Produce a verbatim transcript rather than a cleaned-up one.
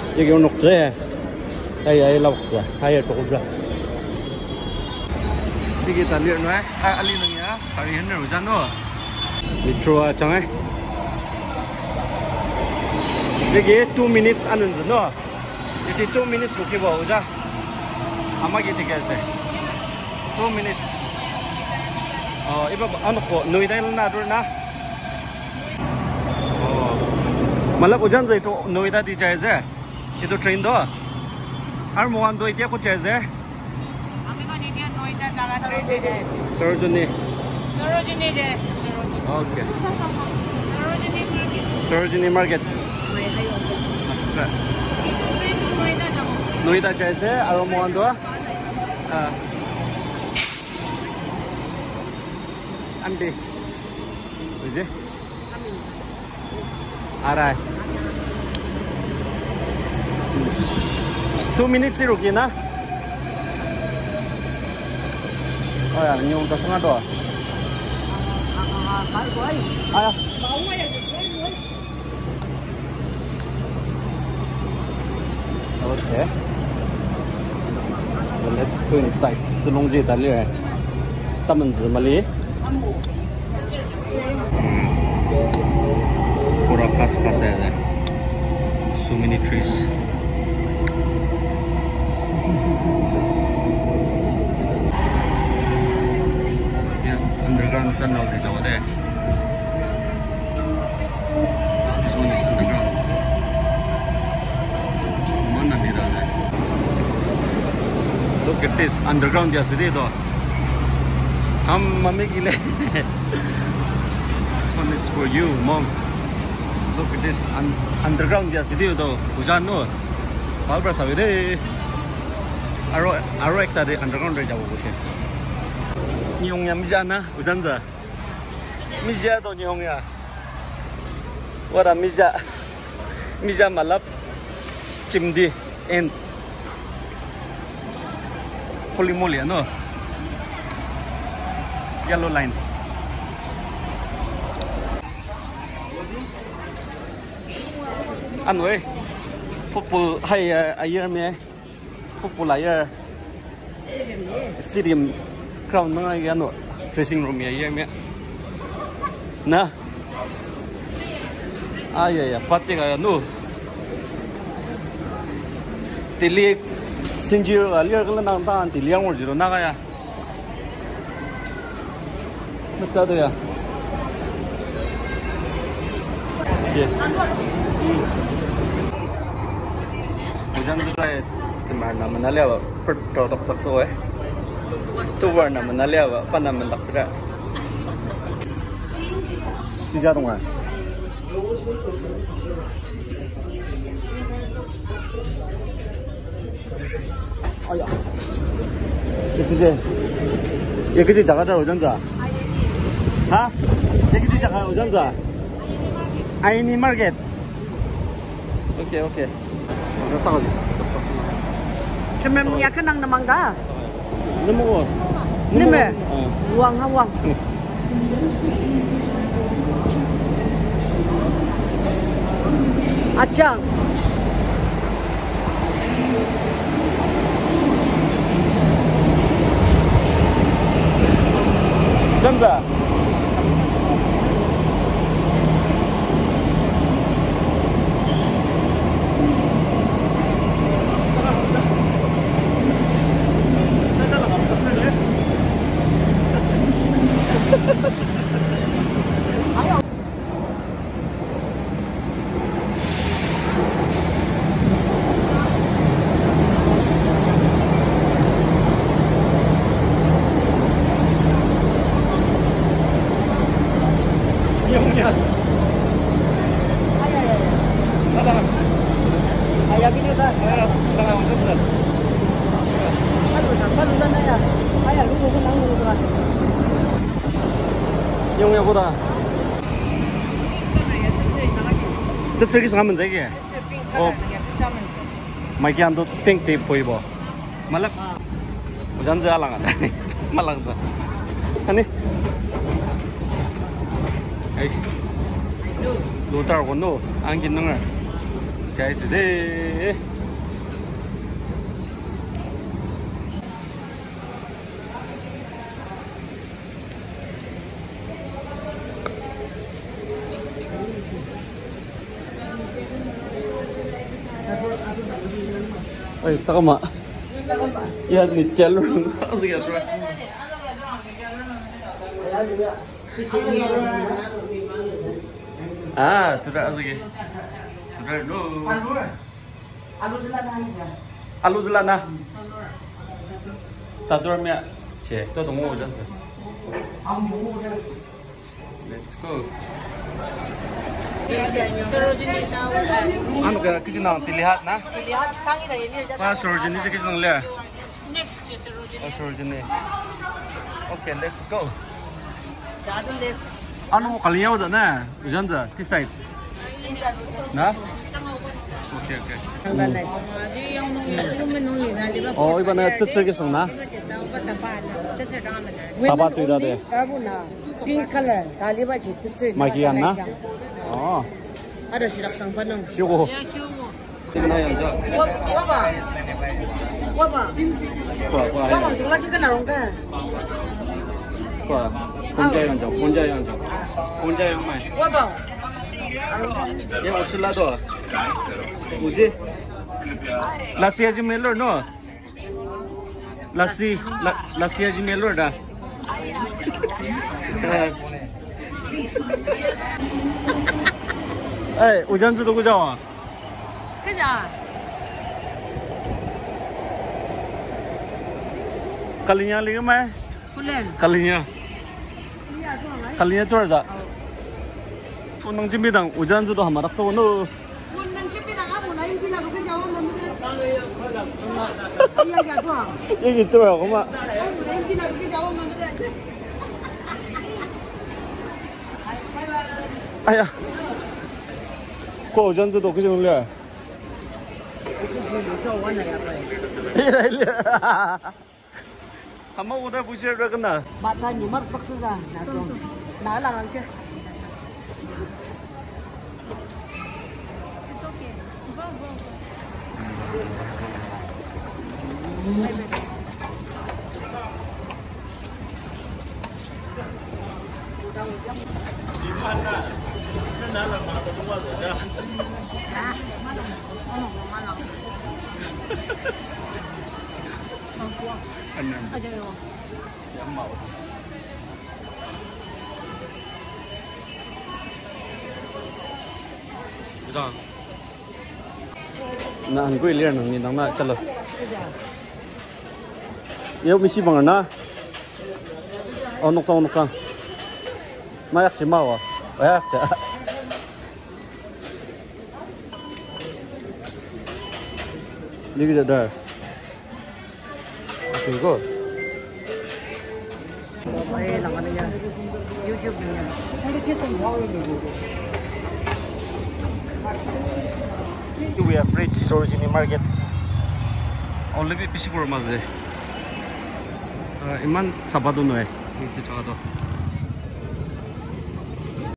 여기 오늘 그래. Đây ai lọc rồi, hai ở chỗ rồi. Đi cái tài liệu nói, ai ali nữa nhá, tại vì hắn nào ra nữa. Đi chùa chẳng ấy. Đi cái two minutes ăn được nữa. Đi cái two minutes lúc kia vào ra. Ama cái cái gì? two minutes. Ờ, iba ano ko, nuôi đây là rồi na. Ờ, mà là có dân gì to nuôi đây đi chơi gì? Itu train đó. Ar mo ando itia ko cheze? Ami ko niya Noida daga train jayesi. Sarojini. Sarojini jayesi. Okay. Sarojini market. Sarojini market. Mai hayo. Itu train to Noida jamo. Noida cheze ar mo ando? Ah. Andi. Buji? Ami. Arai. Two minutes ruki na. Oh ya, nyung tas nga do. Aya. Okay. Well, let's go inside. Tulong ji dali hai. Taman zi mali. Pura kas kas hai. So many trees. Underground tunnel di Jawa deh. This one is underground. Mana nih dah? Look at this underground ya sini tu. Ham mami gile. This one is for you, mom. Look at this Un underground ya sini tu. Hujan tu. Baal berasa deh. Aro aro ekta deh underground deh Jawa bukan. Nyong ya mija na ujanza mija to nyong ya wara mija mija malap chimdi and polymolia no yellow line anh ơi football hay ayer me football ayer stadium Crown na nga ano, dressing room ya iya na ay ay ay pati ka ano tili sinjiro aliar kala nang taan tili ang orjiro na kaya nagtado ya okay hujan juga ya cemar naman nalawa per produk takso eh tu warna mana lihat apa nama tak sedar. Tiga dong ah. Ayah. Ini je. Ini je jaga dah hujan zah. Hah? Ini je jaga hujan zah. Aini market. Okay okay. Tahu je. Cuma ya kenang namang dah. Nemu ko. Nemu. Uang ha uang. Acang. Jamza. Ayah gini dah. Ayah, dah orang dah. Aduh, sampai luar na ya. Ayah, lu mau kenang lu dah. Yang yang boda. 너 저기서 가면 되게. 어. 마이키 안도 핑크 보이고. 말락. 우잔지 알랑아. 말랑자. 아니. 에이. 노다고 노 안긴 능을. 자이스데. Ê, tao mà. Ya ni jalur asik ya, bro. Ah, sudah asik. Sudah lu. Alu selada. Alu zelana. Tadur mia. Che, to dong wo zhen. Let's go. Anu ke kitchen nang dilihat na? Lihat tangi dah ini aja. Wah, Sarojini je kitchen nang le. Next je Sarojini. Oh, Sarojini. Okay, let's go. Jadun des. Anu kalian udah na? Ujan je, ki side. Na? Okay, okay. Oh, 이번에 뜻적이었나? 사바 tuy다 돼. Pink color. 달리바 지 뜻이. 마기안나? 어. ada sudah sampai 쉬고. 이거나 연자. 와봐. 와봐. 봐, 봐. 와봐 정말 지금 나온다. 봐. 혼자 연자, 혼자 연자. 혼자 연말. 와봐. 얘 어쩌라도. 뭐지? 라시 하지 멜로 너. 라시 라 라시 하지 멜로다. 에이, 우전주도 그죠? 그죠? Kalinya lagi mai? 훌렌. Kalinya. Kalinya tu aja. Punang jimbidang ujanju도 한 마닥 써오노. 훌렌 집이랑 아무 나이 지나고 그죠? 이야기 안 좋아. 여기 있더라고, 엄마. 아무 나이 지나고 그죠? 아야. 그 우전주도 그죠, 올려. 이래, 이래. 한번 오다 보시려 그러나. 맞다, 니 말 박스자. 나도. 나랑 앉아. Udah. Nah, gue lihat nih, nama calo. Yuk misi banget na. Oh, nukang nukang. Mayak sih mau, mayak sih. Ini kita dah. Oke, Eh, namanya YouTube-nya. Ada kisah mau ini. We have reached Sarojini Market. Only be fishing for Maze. Iman Sabado no eh. Itu jaga